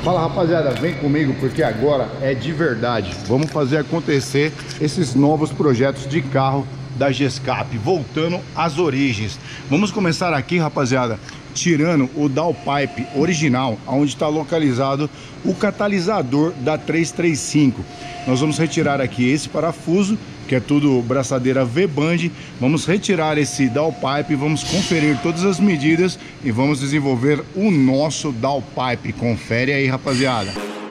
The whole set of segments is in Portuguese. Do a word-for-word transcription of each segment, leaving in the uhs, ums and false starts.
Fala rapaziada, vem comigo porque agora é de verdade. Vamos fazer acontecer esses novos projetos de carro da Gescap, voltando às origens. Vamos começar aqui, rapaziada, tirando o downpipe original, onde está localizado o catalisador da trezentos e trinta e cinco. Nós vamos retirar aqui esse parafuso, que é tudo braçadeira V-band. Vamos retirar esse downpipe, vamos conferir todas as medidas e vamos desenvolver o nosso downpipe. Confere aí, rapaziada.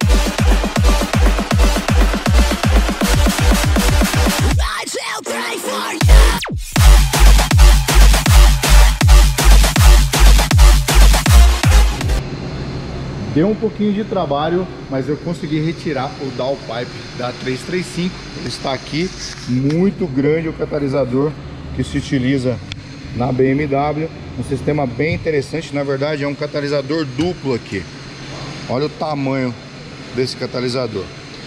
Deu um pouquinho de trabalho, mas eu consegui retirar o downpipe da trezentos e trinta e cinco. Ele está aqui, muito grande o catalisador que se utiliza na B M W. Um sistema bem interessante, na verdade é um catalisador duplo aqui. Olha o tamanho desse catalisador.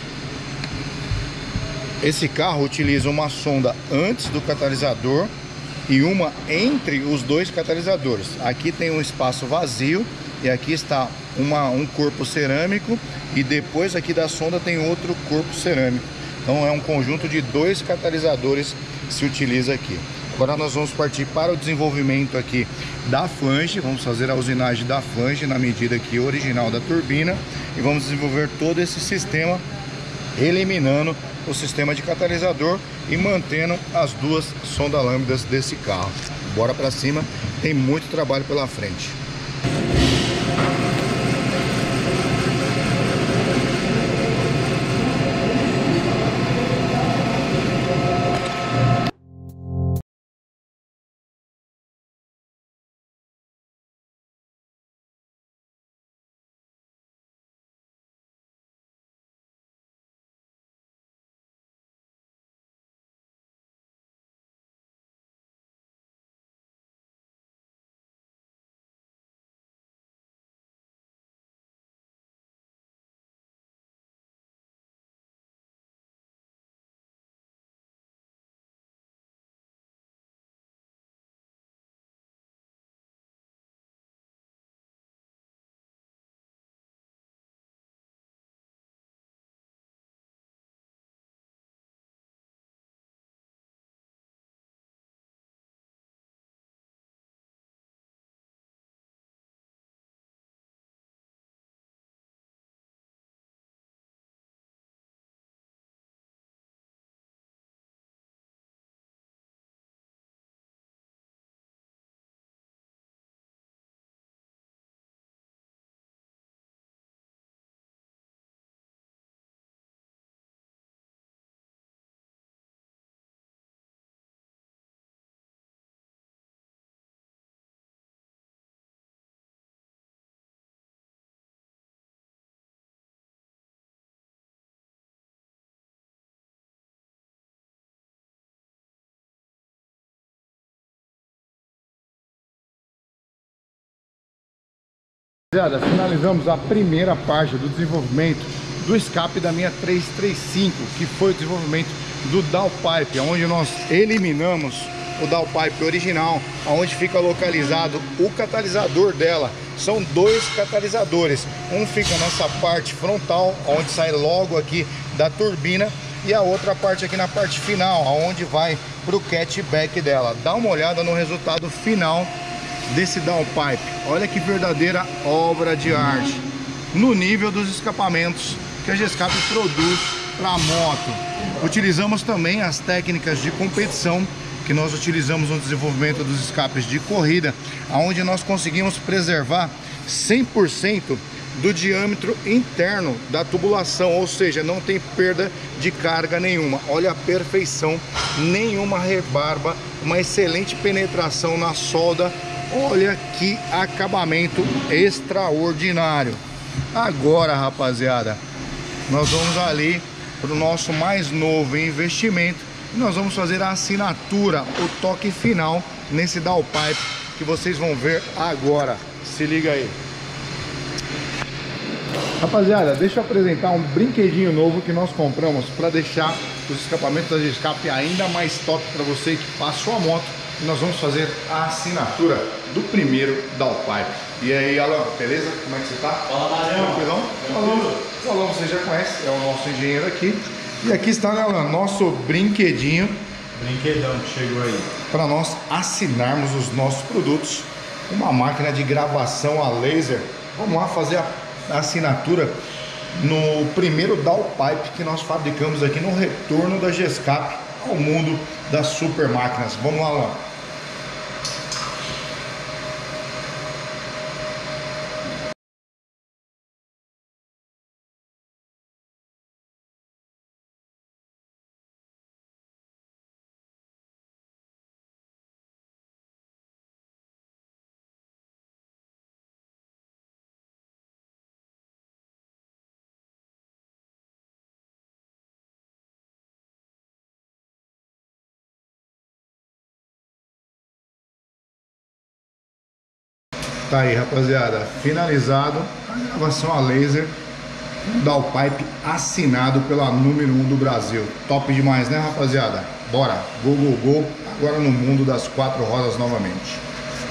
Esse carro utiliza uma sonda antes do catalisador e uma entre os dois catalisadores. Aqui tem um espaço vazio e aqui está uma, um corpo cerâmico, e depois aqui da sonda tem outro corpo cerâmico. Então é um conjunto de dois catalisadores que se utiliza aqui. Agora nós vamos partir para o desenvolvimento aqui da flange. Vamos fazer a usinagem da flange na medida aqui original da turbina e vamos desenvolver todo esse sistema, eliminando o sistema de catalisador e mantendo as duas sonda lambdas desse carro. Bora para cima, tem muito trabalho pela frente. Finalizamos a primeira parte do desenvolvimento do escape da minha trezentos e trinta e cinco, que foi o desenvolvimento do downpipe, onde nós eliminamos o downpipe original, onde fica localizado o catalisador dela. São dois catalisadores, um fica nessa parte frontal, onde sai logo aqui da turbina, e a outra parte aqui na parte final, onde vai para o catchback dela. Dá uma olhada no resultado final desse downpipe. Olha que verdadeira obra de arte no nível dos escapamentos que a Gescap produz para a moto. Utilizamos também as técnicas de competição que nós utilizamos no desenvolvimento dos escapes de corrida, onde nós conseguimos preservar cem por cento do diâmetro interno da tubulação, ou seja, não tem perda de carga nenhuma. Olha a perfeição, nenhuma rebarba, uma excelente penetração na solda. Olha que acabamento extraordinário. Agora, rapaziada, nós vamos ali para o nosso mais novo investimento e nós vamos fazer a assinatura, o toque final nesse downpipe que vocês vão ver agora. Se liga aí. Rapaziada, deixa eu apresentar um brinquedinho novo que nós compramos para deixar os escapamentos da Gescap ainda mais top para você que faz sua moto e nós vamos fazer a assinatura do primeiro downpipe. E aí, Alan, beleza? Como é que você tá? Fala, Marião. Tranquilão? Tranquilo. O Alan você já conhece, é o nosso engenheiro aqui. E aqui está, né, Alan, nosso brinquedinho. Brinquedão que chegou aí. Para nós assinarmos os nossos produtos. Uma máquina de gravação a laser. Vamos lá fazer a assinatura no primeiro downpipe que nós fabricamos aqui no retorno da Gescap ao mundo das super máquinas. Vamos lá, Alan. Tá aí, rapaziada, finalizado a gravação a laser, downpipe assinado pela número um do Brasil. Top demais, né, rapaziada? Bora, go, go, go, agora no mundo das quatro rodas novamente.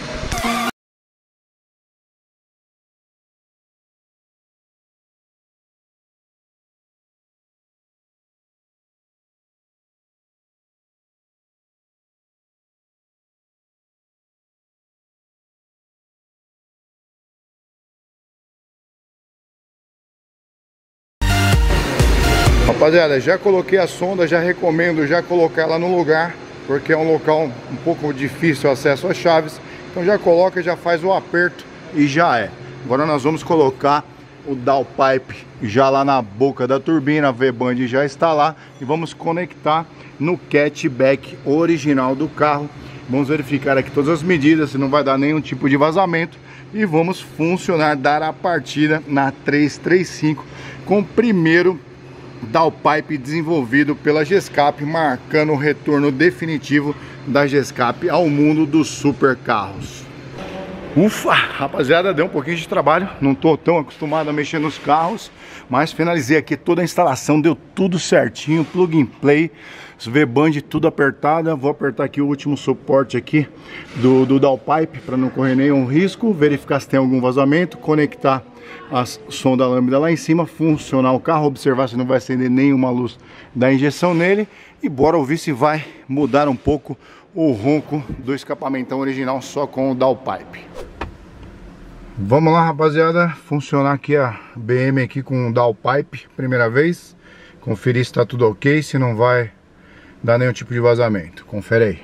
Rapaziada, já coloquei a sonda, já recomendo já colocar ela no lugar, porque é um local um pouco difícil o acesso às chaves. Então já coloca, já faz o aperto e já é. Agora nós vamos colocar o downpipe já lá na boca da turbina, a V-band já está lá e vamos conectar no catchback original do carro. Vamos verificar aqui todas as medidas, se não vai dar nenhum tipo de vazamento e vamos funcionar, dar a partida na trezentos e trinta e cinco com o primeiro downpipe desenvolvido pela Gescap, marcando o retorno definitivo da Gescap ao mundo dos super carros. Ufa, rapaziada, deu um pouquinho de trabalho, não tô tão acostumado a mexer nos carros, mas finalizei aqui toda a instalação, deu tudo certinho, plug and play, V-band tudo apertada. Vou apertar aqui o último suporte aqui do, do downpipe para não correr nenhum risco, verificar se tem algum vazamento, conectar a sonda lambda lá em cima, funcionar o carro, observar se não vai acender nenhuma luz da injeção nele e bora ouvir se vai mudar um pouco o ronco do escapamentão original só com o downpipe. Vamos lá, rapaziada, funcionar aqui a B M aqui com o downpipe, primeira vez, conferir se está tudo ok, se não vai dar nenhum tipo de vazamento. Confere aí.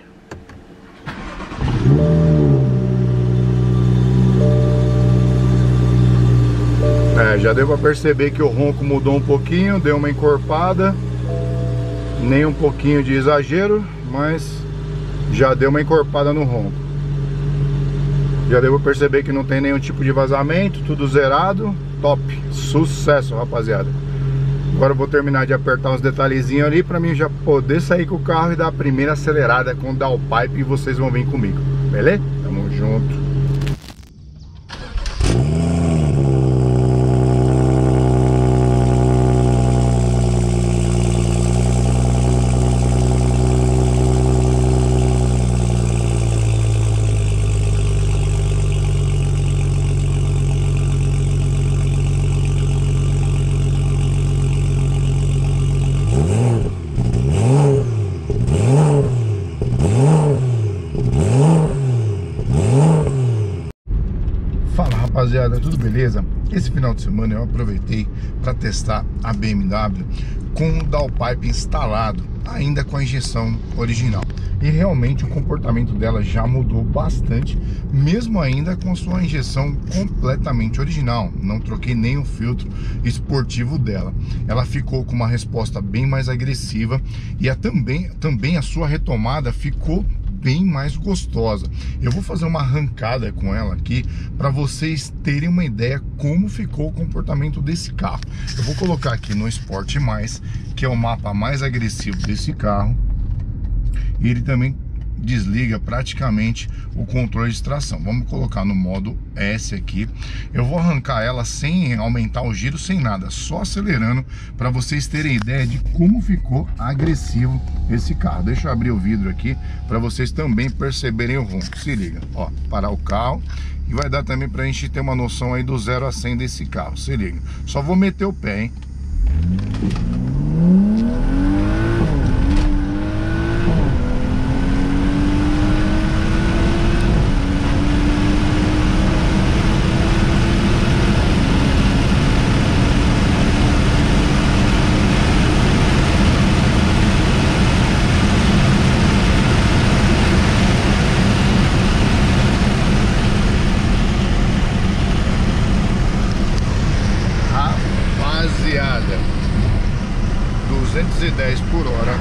É, já deu pra perceber que o ronco mudou um pouquinho, deu uma encorpada, nem um pouquinho de exagero, mas já deu uma encorpada no ronco. Já deu pra perceber que não tem nenhum tipo de vazamento, tudo zerado, top, sucesso, rapaziada. Agora eu vou terminar de apertar uns detalhezinhos ali pra mim já poder sair com o carro e dar a primeira acelerada com o downpipe e vocês vão vir comigo, beleza? Tamo junto. Rapaziada, tudo beleza? Esse final de semana eu aproveitei para testar a B M W com o downpipe instalado, ainda com a injeção original. E realmente o comportamento dela já mudou bastante, mesmo ainda com sua injeção completamente original. Não troquei nem o filtro esportivo dela. Ela ficou com uma resposta bem mais agressiva e a, também, também a sua retomada ficou bem mais gostosa. Eu vou fazer uma arrancada com ela aqui para vocês terem uma ideia como ficou o comportamento desse carro. Eu vou colocar aqui no Sport Mais, que é o mapa mais agressivo desse carro, e ele também desliga praticamente o controle de tração. Vamos colocar no modo S aqui. Eu vou arrancar ela sem aumentar o giro, sem nada, só acelerando, para vocês terem ideia de como ficou agressivo esse carro. Deixa eu abrir o vidro aqui para vocês também perceberem o ronco. Se liga, ó, parar o carro. E vai dar também pra gente ter uma noção aí do zero a cem desse carro. Se liga, só vou meter o pé, hein? duzentos e dez por hora,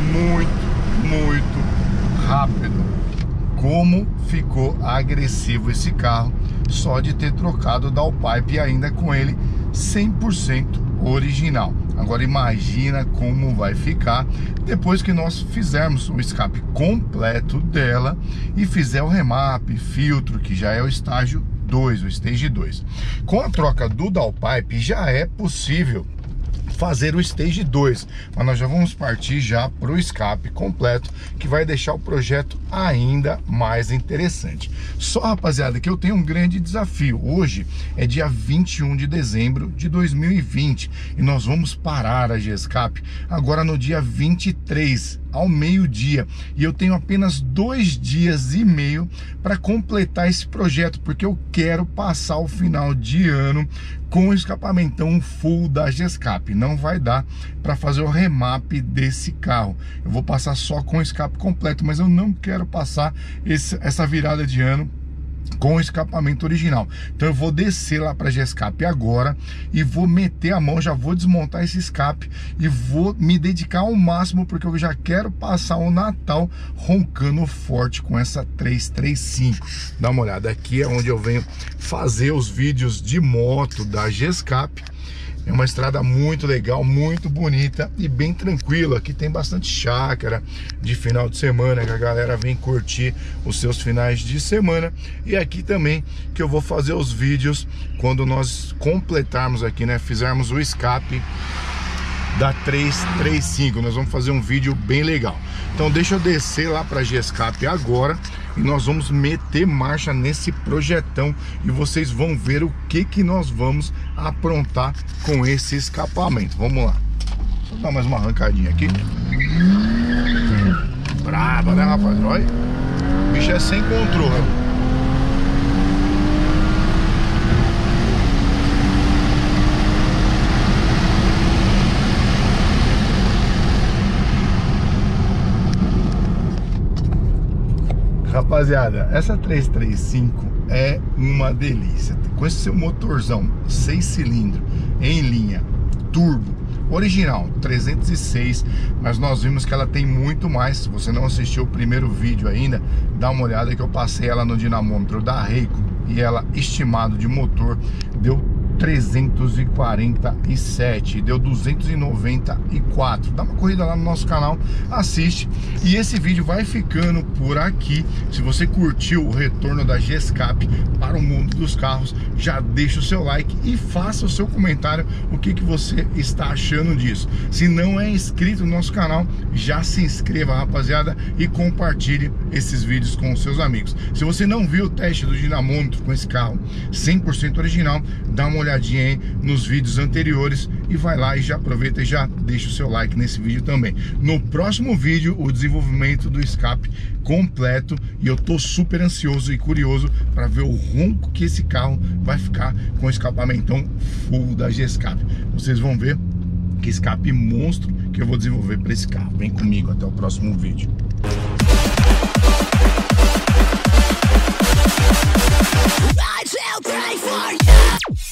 muito, muito rápido. Como ficou agressivo esse carro só de ter trocado o downpipe e ainda com ele cem por cento original. Agora imagina como vai ficar depois que nós fizermos o escape completo dela e fizer o remap, filtro, que já é o estágio dois, o stage dois. Com a troca do downpipe já é possível fazer o stage dois, mas nós já vamos partir já para o escape completo, que vai deixar o projeto ainda mais interessante. Só, rapaziada, que eu tenho um grande desafio. Hoje é dia vinte e um de dezembro de dois mil e vinte e nós vamos parar a Gescap agora no dia vinte e três, ao meio-dia, e eu tenho apenas dois dias e meio para completar esse projeto, porque eu quero passar o final de ano com o escapamentão full da Gescap. Não vai dar para fazer o remap desse carro. Eu vou passar só com o escape completo, mas eu não quero passar esse, essa virada de ano com o escapamento original. Então eu vou descer lá para Gescap agora e vou meter a mão, já vou desmontar esse escape e vou me dedicar ao máximo, porque eu já quero passar o Natal roncando forte com essa trezentos e trinta e cinco. Dá uma olhada, aqui é onde eu venho fazer os vídeos de moto da Gescap. É uma estrada muito legal, muito bonita e bem tranquila. Aqui tem bastante chácara de final de semana, que a galera vem curtir os seus finais de semana. E aqui também que eu vou fazer os vídeos quando nós completarmos aqui, né? Fizermos o escape da trezentos e trinta e cinco. Nós vamos fazer um vídeo bem legal. Então deixa eu descer lá para Gescap agora e nós vamos meter marcha nesse projetão e vocês vão ver o que que nós vamos aprontar com esse escapamento. Vamos lá. Deixa eu dar mais uma arrancadinha aqui. Brava, né, rapaz? Olha, o bicho é sem controle. Rapaziada, essa trezentos e trinta e cinco é uma delícia. Com esse seu motorzão seis cilindros em linha, turbo, original, trezentos e seis, mas nós vimos que ela tem muito mais. Se você não assistiu o primeiro vídeo ainda, dá uma olhada que eu passei ela no dinamômetro da Reiko e ela, estimado de motor, deu trezentos e quarenta e sete, deu duzentos e noventa e quatro. Dá uma corrida lá no nosso canal, assiste. E esse vídeo vai ficando por aqui. Se você curtiu o retorno da Gescap para o mundo dos carros, já deixa o seu like e faça o seu comentário o que que você está achando disso. Se não é inscrito no nosso canal, já se inscreva, rapaziada, e compartilhe esses vídeos com os seus amigos. Se você não viu o teste do dinamômetro com esse carro cem por cento original, dá uma olhadinha aí nos vídeos anteriores e vai lá e já aproveita e já deixa o seu like nesse vídeo também. No próximo vídeo, o desenvolvimento do escape completo, e eu tô super ansioso e curioso para ver o ronco que esse carro vai ficar com o escapamentão full da Gescap. Vocês vão ver que escape monstro que eu vou desenvolver para esse carro. Vem comigo, até o próximo vídeo. I shall pray for you.